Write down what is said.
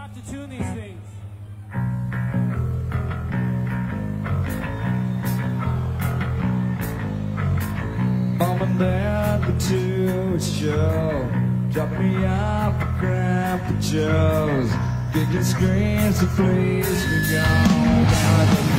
have to tune these things. Mom and Dad go to a show, drop me off at Grandpa Joe's, kicking screens to please me go.